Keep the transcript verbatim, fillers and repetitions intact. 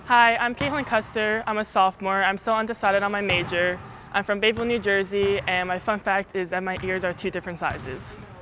Hi, I'm Kuster. I'm a sophomore. I'm still undecided on my major. I'm from Bayville, New Jersey, and my fun fact is that my ears are two different sizes.